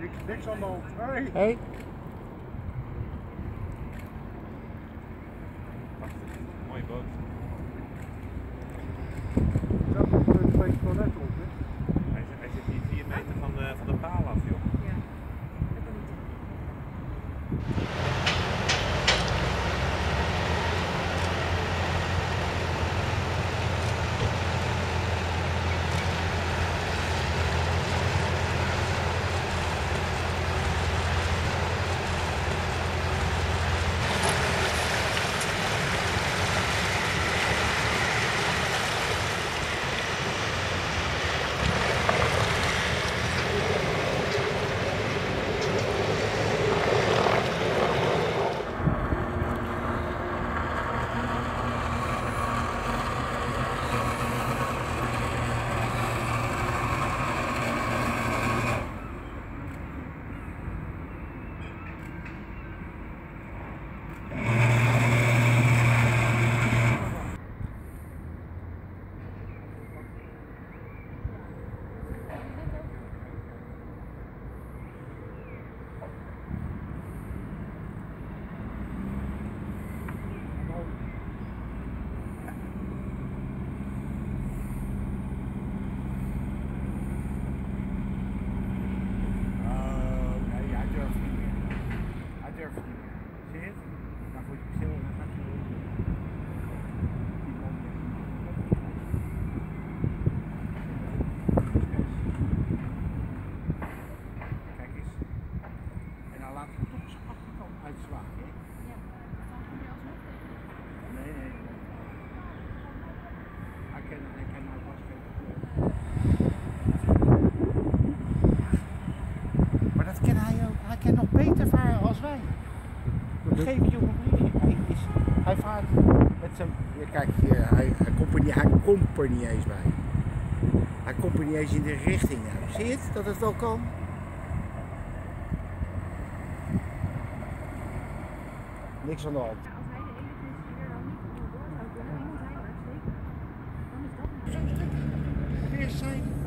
Niks aan de hand. Hey. Hey. Mooie boot. Dat is een beetje toilet op, hè? Hij zit hier 4 meter van de paal af, joh. Ja, dat kan niet. Maar dat kan hij ook. Hij kan nog beter varen als wij. We geven je een briefje. Hij vaart met zijn. Ja, kijk, hij komt er niet eens bij. Hij komt er niet eens in de richting uit. Zie je het? Dat het wel kan? Niks aan de hand. Ja, als hij de enige is die er dan niet door zou kunnen, dan moet hij er uitstekend. Dan is dat niet. Weer zijn